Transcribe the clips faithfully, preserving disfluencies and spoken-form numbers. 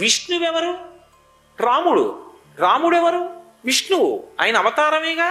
విష్ణువెవరు? రాముడు. రాముడెవరు? విష్ణువు. ఆయన అవతారమేగా.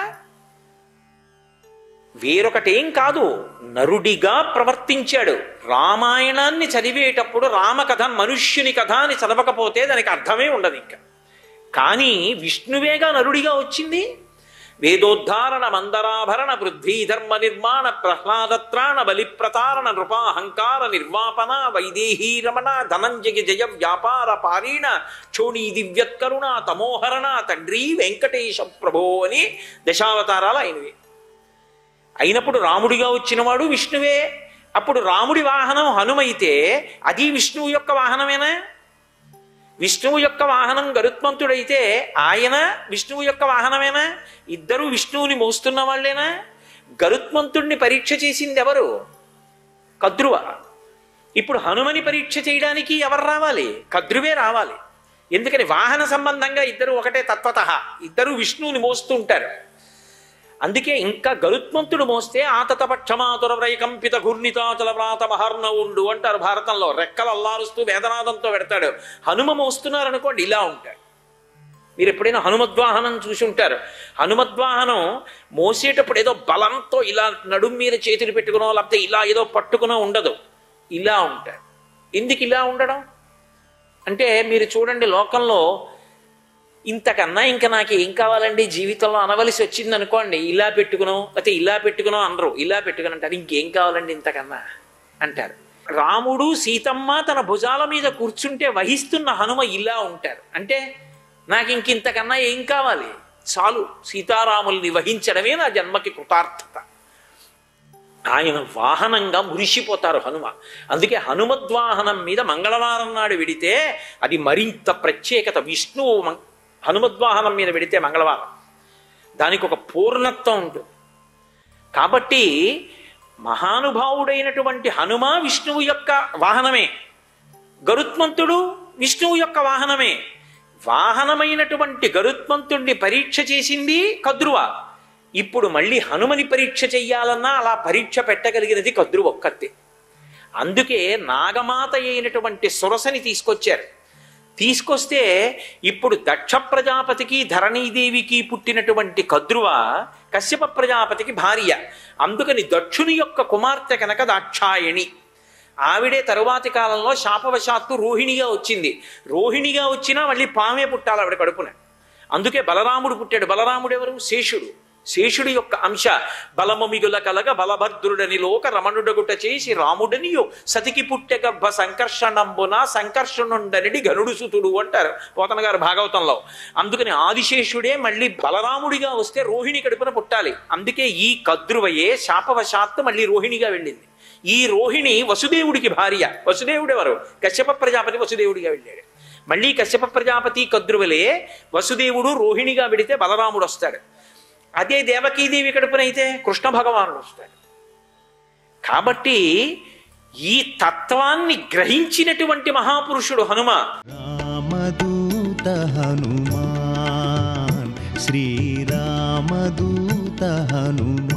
వేరొకటేం కాదు, నరుడిగా ప్రవర్తించాడు. రామాయణాన్ని చదివేటప్పుడు రామకథ మనుష్యుని కథ అని చదవకపోతే దానికి అర్థమే ఉండదు ఇంకా. కానీ విష్ణువేగా నరుడిగా వచ్చింది. వేదోద్ధారణ మందరాభరణ పృథ్వీ ధర్మ నిర్మాణ ప్రహ్లాదత్రాణ బలిప్రతారణ నృపాహంకార నిర్వాపన వైదేహీ రమణ ధనంజయ జయ వ్యాపార పారీణ చోణీ దివ్యత్కరుణ తమోహరణ తండ్రి వెంకటేశ ప్రభో అని దశావతారాలు అయినవి. అయినప్పుడు రాముడిగా వచ్చినవాడు విష్ణువే. అప్పుడు రాముడి వాహనం హనుమైతే అది విష్ణువు యొక్క వాహనమేనా? విష్ణువు యొక్క వాహనం గరుత్మంతుడైతే ఆయన విష్ణువు యొక్క వాహనమేనా? ఇద్దరు విష్ణువుని మోస్తున్న వాళ్ళేనా? గరుత్మంతుడిని పరీక్ష చేసింది ఎవరు? కద్రువ. ఇప్పుడు హనుమని పరీక్ష చేయడానికి ఎవరు రావాలి? కద్రువే రావాలి. ఎందుకని? వాహన సంబంధంగా ఇద్దరు ఒకటే తత్వతః, ఇద్దరు విష్ణువుని మోస్తూ ఉంటారు. అందుకే ఇంకా గరుత్మంతుడు మోస్తే ఆతతపక్షమాతుర వ్రైకంపిత ఘూర్ణితాచల వ్రాత మహర్ణవుండు అంటారు భారతంలో. రెక్కలు అల్లారుస్తూ వేదనాదంతో పెడతాడు. హనుమ మోస్తున్నారనుకోండి ఇలా ఉంటాడు. మీరు ఎప్పుడైనా హనుమద్వాహనం చూసి ఉంటారు. హనుమద్వాహనం మోసేటప్పుడు ఏదో బలంతో ఇలా నడుం మీద చేతులు పెట్టుకునో లేకపోతే ఇలా ఏదో పట్టుకునో ఉండదు, ఇలా ఉంటాడు. ఎందుకు ఇలా ఉండడం అంటే, మీరు చూడండి లోకంలో ఇంతకన్నా ఇంకా నాకు ఏం కావాలండి జీవితంలో అనవలసి వచ్చింది అనుకోండి, ఇలా పెట్టుకునో లేకపోతే ఇలా పెట్టుకునో అనరు, ఇలా పెట్టుకుని అంటారు. ఇంకేం కావాలండి ఇంతకన్నా అంటారు. రాముడు సీతమ్మ తన భుజాల మీద కూర్చుంటే వహిస్తున్న హనుమ ఇలా ఉంటారు. అంటే నాకు ఇంక ఇంతకన్నా ఏం కావాలి, చాలు సీతారాముల్ని వహించడమే నా జన్మకి కృతార్థత. ఆయన వాహనంగా మురిసిపోతారు హనుమ. అందుకే హనుమద్వాహనం మీద మంగళవారం నాడు వెడితే అది మరింత ప్రత్యేకత. విష్ణువు హనుమద్వాహనం మీద వెడితే మంగళవారం దానికి ఒక పూర్ణత్వం ఉంటుంది. కాబట్టి మహానుభావుడైనటువంటి హనుమ విష్ణువు యొక్క వాహనమే, గరుత్మంతుడు విష్ణువు యొక్క వాహనమే. వాహనమైనటువంటి గరుత్మంతుడిని పరీక్ష చేసింది కద్రువ. ఇప్పుడు మళ్ళీ హనుమని పరీక్ష చెయ్యాలన్నా అలా పరీక్ష పెట్టగలిగినది కద్రువ ఒక్కతే. అందుకే నాగమాత అయినటువంటి సురసని తీసుకొచ్చారు. తీసుకొస్తే ఇప్పుడు దక్ష ప్రజాపతికి ధరణీదేవికి పుట్టినటువంటి కద్రువ కశ్యప ప్రజాపతికి భార్య. అందుకని దక్షుని యొక్క కుమార్తె కనుక దాక్షాయణి. ఆవిడే తరువాతి కాలంలో శాపవశాత్తు రోహిణిగా వచ్చింది. రోహిణిగా వచ్చినా మళ్ళీ పామే పుట్టాలి ఆవిడ కడుపున. అందుకే బలరాముడు పుట్టాడు. బలరాముడు ఎవరు? శేషుడు. శేషుడి యొక్క అంశ. బలము మిగుల కలగ బలభద్రుడని లోక రమణుడగుట చేసి రాముడనియో సతికి పుట్టె గర్భ సంకర్షణంబున సంకర్షణుండనిడి గనుడు సుతుడు అంటారు పోతన గారు భాగవతంలో. అందుకని ఆదిశేషుడే మళ్ళీ బలరాముడిగా వస్తే రోహిణి కడుపున పుట్టాలి. అందుకే ఈ కద్రువయే శాపవశాత్తు మళ్ళీ రోహిణిగా వెళ్ళింది. ఈ రోహిణి వసుదేవుడికి భార్య. వసుదేవుడు ఎవరు? కశ్యప ప్రజాపతి వసుదేవుడిగా వెళ్ళాడు. మళ్ళీ కశ్యప ప్రజాపతి కద్రువలే వసుదేవుడు రోహిణిగా వెడితే బలరాముడు వస్తాడు. అదే దేవకీదేవి కడుపునైతే కృష్ణ భగవానుడు వస్తాడు. కాబట్టి ఈ తత్వాన్ని గ్రహించినటువంటి మహాపురుషుడు హనుమ. రామదూత హనుమాన్ శ్రీరామదూత హనుమాన్.